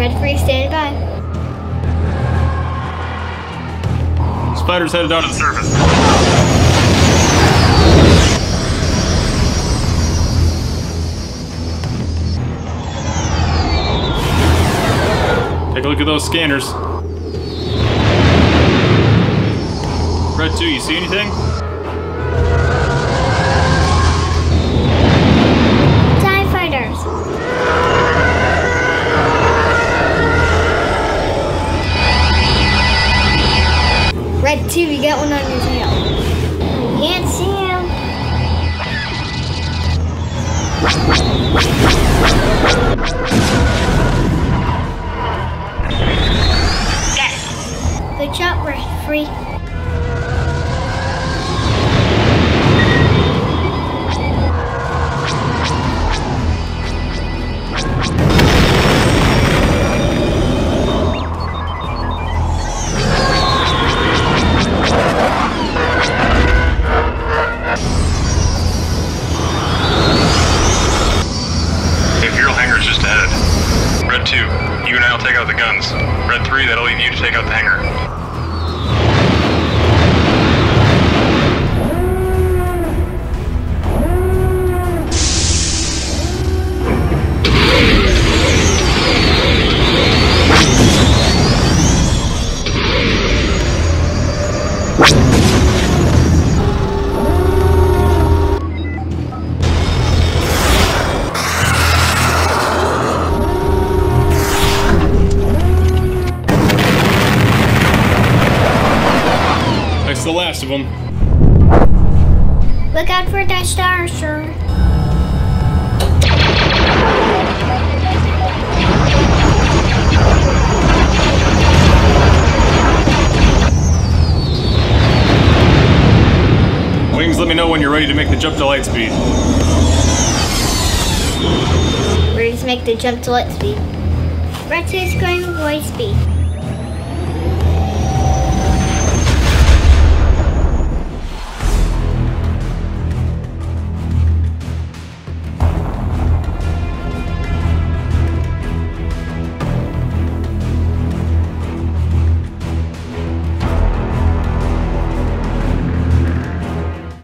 Red 3, stand by. Spider's headed down to the surface. Take a look at those scanners. Red 2, you see anything? TIE fighters. Red 2, you got one on your tail. You can't see him. Good job, Red 3. Imperial Hangar's just ahead. Red 2, you and I will take out the guns. Red 3, that'll leave you to take out the hangar. That's the last of them. Look out for that star, sir. Wings, let me know when you're ready to make the jump to light speed. Ready to make the jump to light speed. Red 2 is going with light speed.